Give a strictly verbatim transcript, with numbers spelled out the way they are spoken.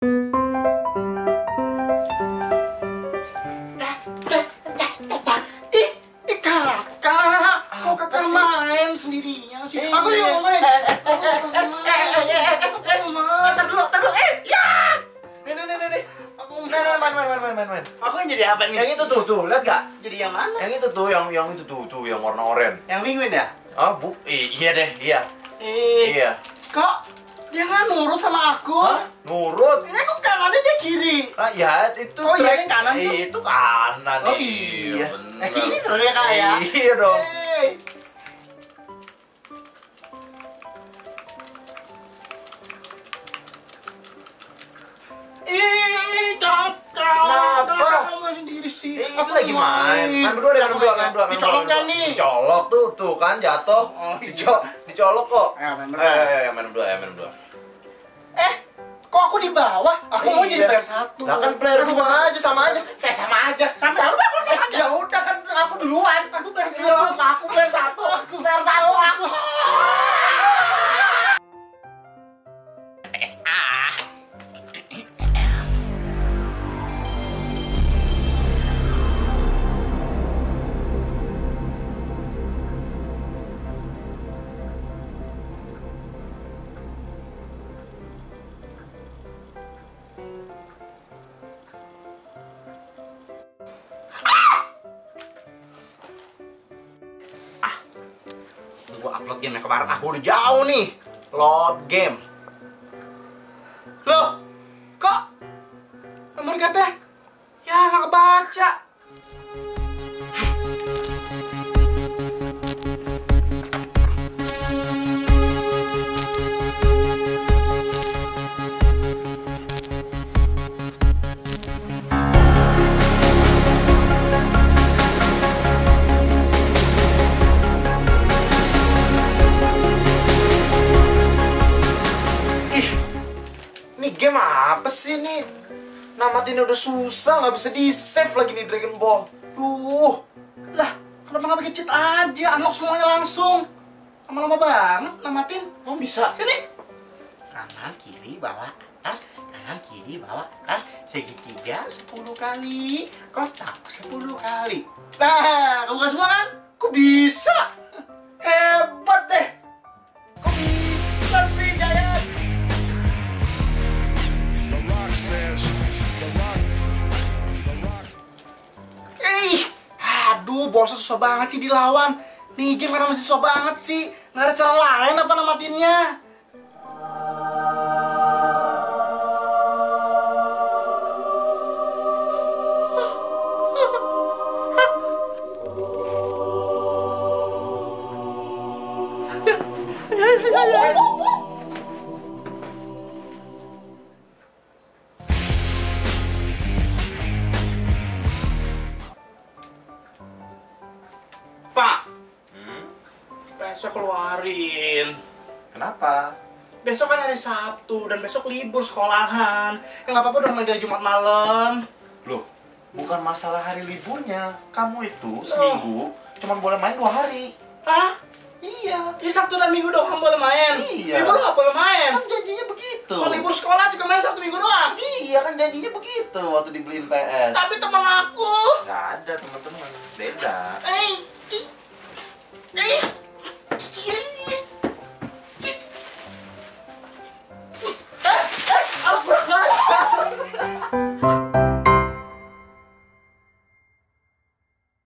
Ih, ih kakak, kok kakak main sendirinya sih? Aku juga mau main. Aku mau. Ntar dulu, ntar dulu, eh, ya. Nih, nih, nih, nih. Aku mau Nah, nah, main, main, main, main, main, main. Aku yang jadi apa nih? Yang itu tuh, tuh, lihat gak? Jadi yang mana? Yang itu tuh, yang yang itu tuh, tuh, yang warna oranye. Yang penguin ya? Ah, bu, eh, iya deh, iya. Eh, Iya. kok dia nggak nurut sama aku? Hah? Nurut? Ini aku kanannya dia kiri. Ah, ya, itu. Oh, iya, track. yang kanan tuh? Itu kanan. Oh iya. bener. Eh, ini seru ya kak ya? Iya dong. Eh. Ih, kakak, Kenapa? kakak kamu sendiri sih. Eh, itu lagi main. Main berdua deh, main berdua, main berdua. main Dicolok berdua, kan main berdua. nih? Dicolok tuh, tuh kan jatuh. Oh, iya. Dico- dicolok kok. Ayo, main berdua. Ayo, ayo, ayo, main berdua, ya, main berdua. Eh, kok aku di bawah? Aku mau Iya. jadi player satu. Lah kan player dua aja, sama aja. Saya sama aja. Sama, Sama udah, aku sama aja. Ya udah kan aku duluan. Aku player Iya, satu. aku player satu. Aku Player satu aku. P S A. Gua upload game yang kemarin, aku udah jauh nih. Load game. Loh, kok nomor katanya ya nggak kebaca. Ih, ini game apa sih nih? Namatinnya udah susah, nggak bisa di save lagi nih Dragon Ball. Duh, lah kenapa nggak bikin cheat aja, unlock semuanya langsung. Lama-lama banget namatin. Oh bisa? Sini. Kanan kiri bawah atas, kanan kiri bawah atas, segitiga sepuluh kali, kotak sepuluh kali. Nah, kamu gak semua kan? Kok bisa? Hebat deh. Kok bisa sih, Jayat? Eh, aduh, bosnya susah banget sih dilawan. Nih game karena masih susah banget sih. Nggak ada cara lain apa namatinnya? Pak, Hmm? besok keluarin. Kenapa? Besok kan hari Sabtu dan besok libur sekolahan. Ya nggak apa-apa dong main dari Jumat malam. Loh, bukan masalah hari liburnya. Kamu itu seminggu cuma boleh main dua hari. Hah? Iya. Ini Sabtu dan Minggu doang boleh main? Iya. Libur nggak boleh main? Kan janjinya begitu. Kalau libur sekolah juga main Sabtu Minggu doang? Iya kan janjinya begitu waktu dibeliin P S. Tapi teman aku. Gak ada teman-teman. Beda. Eh, ih, eh,